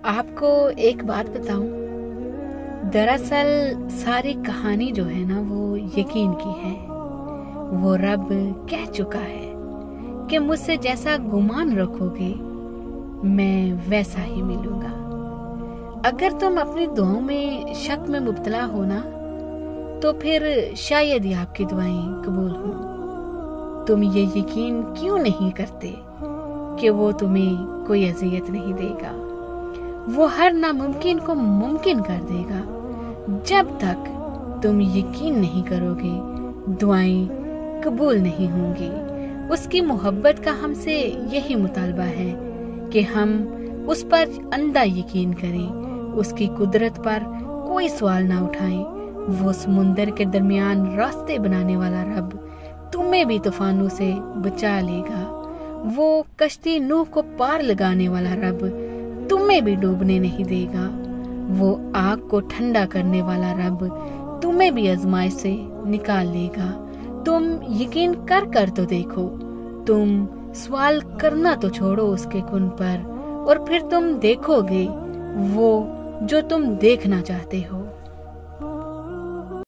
आपको एक बात बताऊं, दरअसल सारी कहानी जो है ना वो यकीन की है। वो रब कह चुका है कि मुझसे जैसा गुमान रखोगे मैं वैसा ही मिलूंगा। अगर तुम अपनी दुआओं में शक में मुब्तला हो ना, तो फिर शायद ही आपकी दुआएं कबूल हो। तुम ये यकीन क्यों नहीं करते कि वो तुम्हें कोई अजियत नहीं देगा? वो हर नामुमकिन को मुमकिन कर देगा। जब तक तुम यकीन नहीं करोगे, दुआएं कबूल नहीं होंगी। उसकी मोहब्बत का हमसे यही मुतालबा है कि हम उस पर अंधा यकीन करें, उसकी कुदरत पर कोई सवाल ना उठाएं। वो समुंदर के दरमियान रास्ते बनाने वाला रब तुम्हें भी तूफानों से बचा लेगा। वो कश्ती नूह को पार लगाने वाला रब तुम्हें भी डूबने नहीं देगा। वो आग को ठंडा करने वाला रब तुम्हें भी आजमाइश से निकाल लेगा। तुम यकीन कर कर तो देखो। तुम सवाल करना तो छोड़ो उसके कुन पर, और फिर तुम देखोगे वो जो तुम देखना चाहते हो।